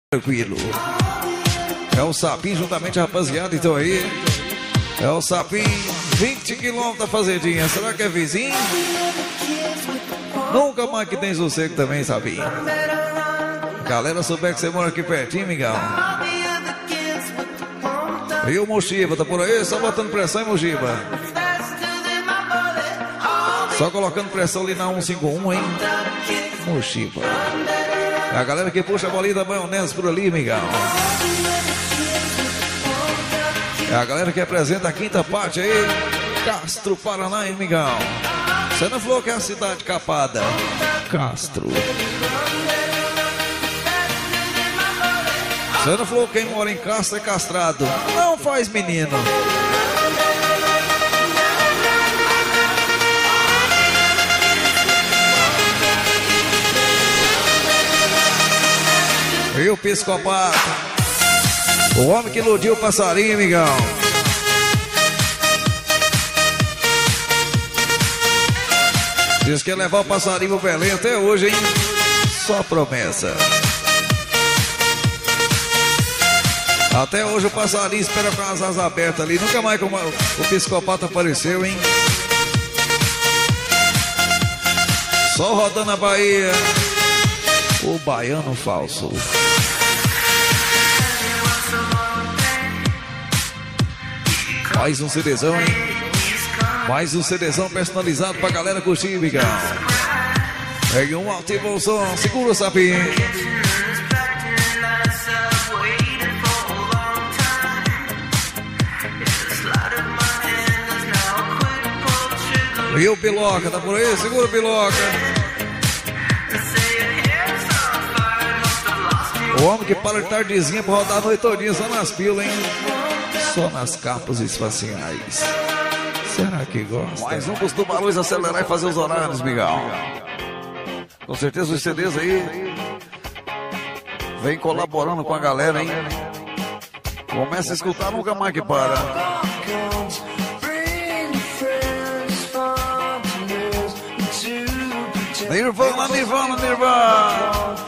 Tranquilo. É o Sapinho juntamente a rapaziada, então aí. É o Sapinho, 20 quilômetros da fazendinha. Será que é vizinho? Nunca mais que tem sossego também, Sapinho. Galera, souber que você mora aqui pertinho, Miguel. E o Mochiba, tá por aí? Só botando pressão em Mochiba. Só colocando pressão ali na 151, hein? Mochiba. A galera que puxa a bolinha da maionese por ali, Miguel. É a galera que apresenta a quinta parte aí. Castro, Paraná, hein, Miguel? Você não falou que é a cidade capada? Castro. Você não falou que quem mora em Castro é castrado? Não faz, menino. E o psicopata, o homem que iludiu o passarinho, Miguel. Diz que ia levar o passarinho pro Belém até hoje, hein? Só promessa. Até hoje o passarinho espera com as asas abertas ali. Nunca mais como o psicopata apareceu, hein? Só rodando a Bahia. O baiano falso. Mais um CDzão, hein? Mais um CDzão personalizado pra galera curtir, Miguel. Pegue um alto e bom som. Segura o Sapinho. E o Piloca, tá por aí? Segura o Piloca. O homem que para de tardezinha pra rodar a noite todinha só nas pilas, hein? Só nas capas espaciais. Será que gosta? Mais um pros tubarões acelerar e fazer os horários, Miguel. Com certeza os CDs aí vem colaborando com a galera, hein? Começa a escutar, nunca mais que para. Nirvana, Nirvana, Nirvana.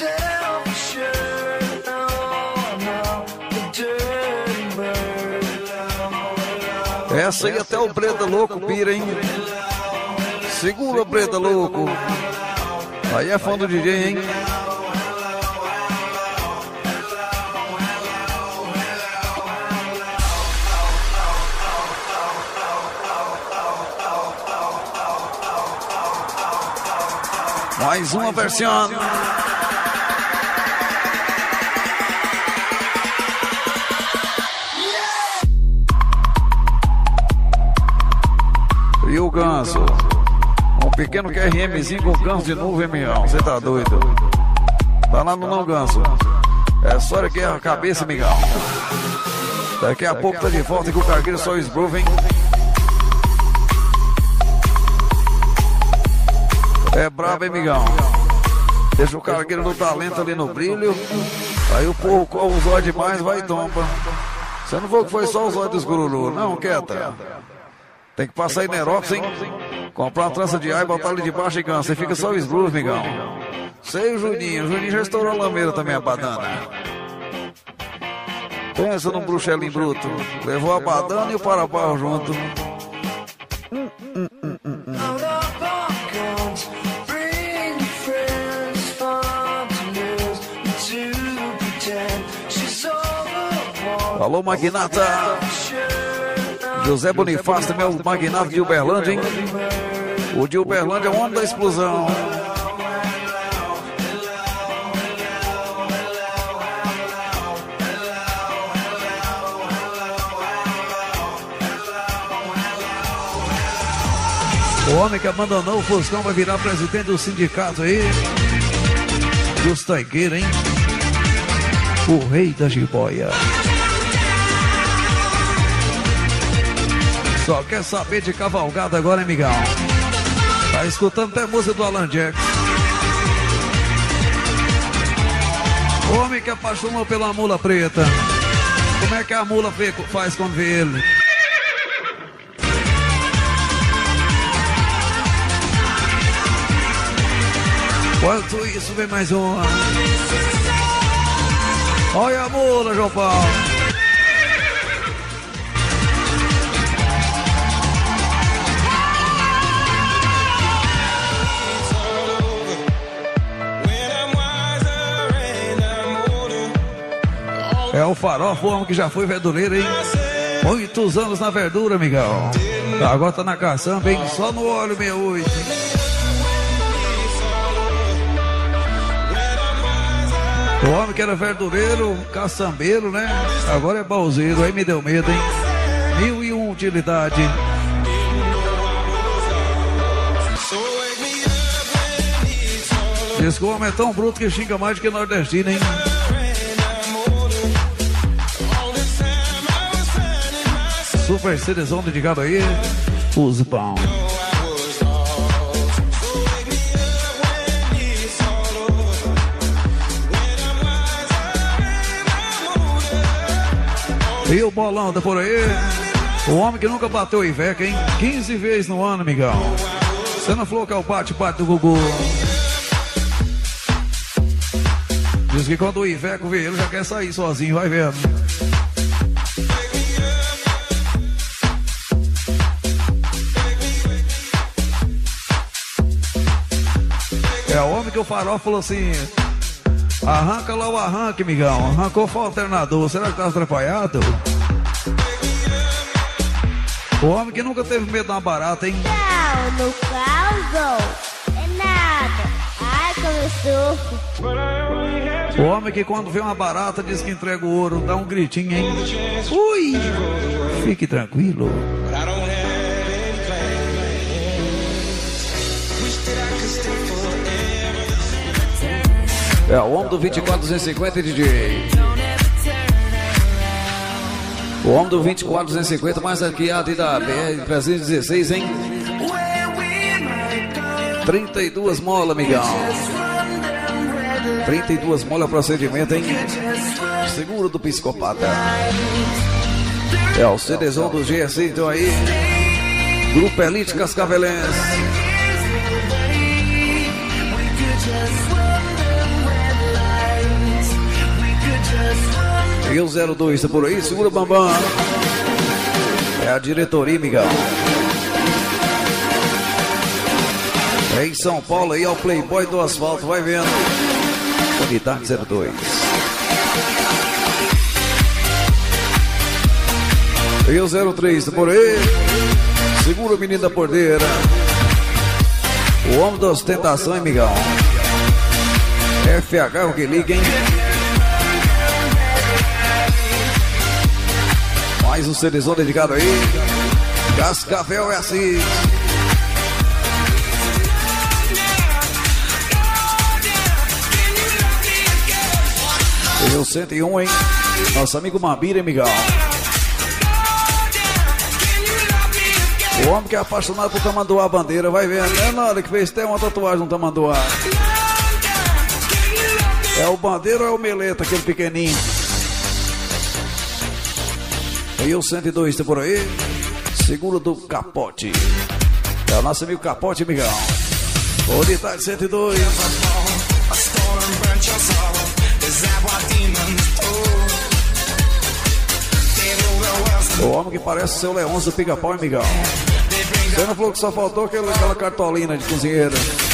Essa aí até o Breda Louco pira, hein? Segura o Breda Louco. Aí é fã do DJ, hein? Mais uma versão. E o Ganso, um pequeno QRMzinho com Ganso de novo, hein, Miguel? Você tá doido? Tá lá no não, Ganso. É só aqui a cabeça, Miguel. Daqui a pouco tá de volta com o cargueiro só esbrove, hein? É brabo, hein, Miguel? Deixa o cargueiro no talento ali no brilho. Aí o povo com os olhos demais, vai e tomba. Você não falou que foi só os olhos dos gururu, não, quieta. Tem que passar em Nerópolis, hein? Comprar uma trança de ar e botar ali debaixo e cansa. Você fica só o esbrus, Migão. Sei o Juninho. O Juninho já estourou a lameira também, a badana. Pensa num bruxelinho bruto. Levou a badana e o parabarro junto. Alô, magnata. José Bonifácio, meu magnata de Uberlândia, hein? O de Uberlândia é o homem da explosão. O homem que abandonou o Fuscão vai virar presidente do sindicato aí. Dos tanqueiros, hein? O rei da jiboia. Só quer saber de cavalgada agora, hein, Miguel? Tá escutando até música do Alan Jackson. O homem que apaixonou pela mula preta. Como é que a mula faz quando vê ele? Enquanto isso, vem mais uma. Olha a mula, João Paulo. É o Farofa, o homem que já foi verdureiro, hein? Muitos anos na verdura, amigão. Agora tá na caçamba, hein? Só no óleo 68. O homem que era verdureiro, caçambeiro, né? Agora é bauzeiro, aí me deu medo, hein? 1001 utilidade. Diz que o homem é tão bruto que xinga mais do que nordestino, hein? Super Cerezão dedicado aí, os pão. E o bolão tá por aí. O homem que nunca bateu o Iveca, hein? 15 vezes no ano, amigão. Você não falou que é o bate-bate do Gugu. Diz que quando o Iveco vê ele, já quer sair sozinho, vai vendo. É o homem que o Farofa falou assim: arranca lá o arranque, migão. Arrancou foi o alternador. Será que tá atrapalhado? O homem que nunca teve medo de uma barata, hein? Não, no caso é nada. Ai, começou. O homem que quando vê uma barata diz que entrega o ouro, dá um gritinho, hein? Ui! Fique tranquilo. É o homem do 24250, DJ. O homem do 24250, mais aqui a da BR-316, hein? 32 molas, amigão. 32 molas procedimento, hein? Seguro do psicopata. É o CDzão do GSC, então aí. Grupo Elite Cascavelense. E o 02 tá por aí, segura Bambam. É a diretoria, amigão. É em São Paulo aí, é o Playboy do asfalto, vai vendo. Unidade 02. E o 03 tá por aí, segura o menino da porteira. O homem da ostentação, hein, amigão. FH, o que liga, hein? Mais um CDzão dedicado aí. Cascavel é assim. E o 101, hein? Nosso amigo Mabira, amigão. O homem que é apaixonado por tamanduá bandeira, vai vendo. É na hora que fez até uma tatuagem no tamanduá. É o bandeiro ou é o meleta, aquele pequenininho? E o 102 tá por aí, seguro do Capote. É o nosso amigo Capote, amigão. Unidade 102. O homem que parece o seu Leôncio do Pica-Pau, amigão. Você não falou que só faltou aquela cartolina de cozinheiro?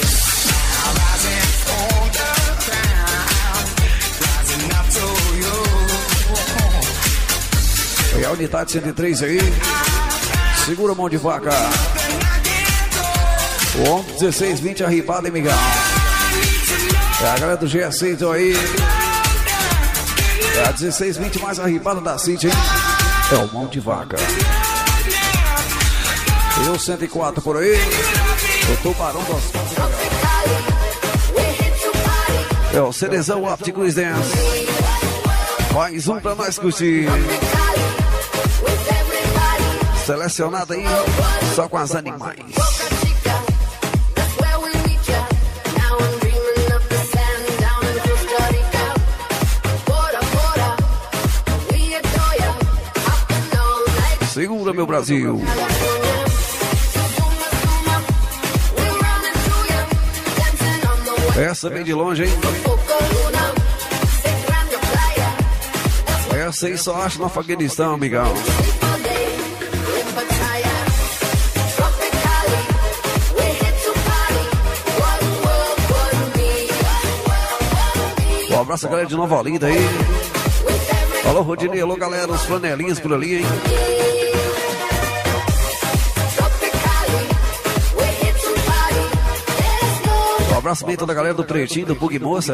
E a unidade 103 aí, segura a mão de vaca. O homem 1620 arribado, hein, migão. É a galera do GSC, então aí. É a 1620 mais arribada da City, hein. É o mão de vaca. E o 104 por aí. O tubarão do asfalto. É o CDzão Opticus Dance. Mais um pra nós curtir. Selecionado aí, só com as animais. Segura, meu Brasil. Essa vem de longe, hein? Essa aí só acha no Afeganistão, amigão. Um abraço a galera de Nova Olinda aí. Alô, Rodinei, alô, galera, os flanelinhas por ali, hein? Um abraço bem toda a galera do Pretinho, do Bug Moça.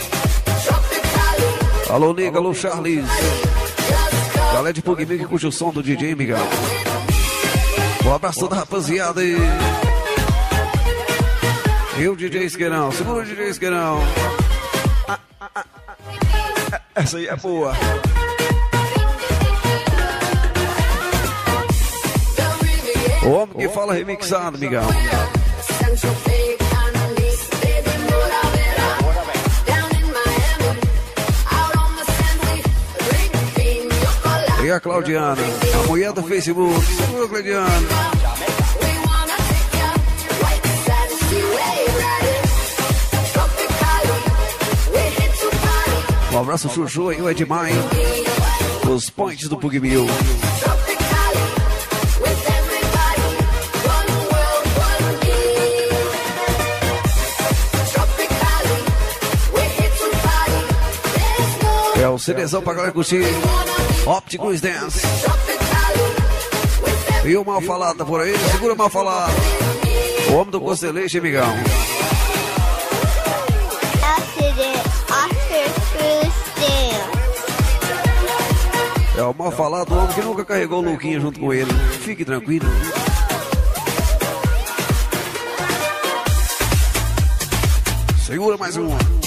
Alô, Nega, alô, Charles. Galera de Bug que curte o som do DJ, amigão. Um abraço toda a rapaziada aí. E o DJ Esqueirão, segura o DJ Esqueirão. Essa aí é boa. O homem que fala remixado, amigão. E a Claudiana, a mulher do Facebook. Segura, Claudiana. Um abraço, Chuchu aí, o Edmar, hein? Os points do Pugmil. É o CDzão pra galera curtir. Ópticos Dance. E o Mal Falado tá por aí? Segura o Mal Falado. O homem do Costeleixo, amigão. É o Mal Falado, o homem que nunca carregou o Luquinha junto com ele. Fique tranquilo. Segura mais uma.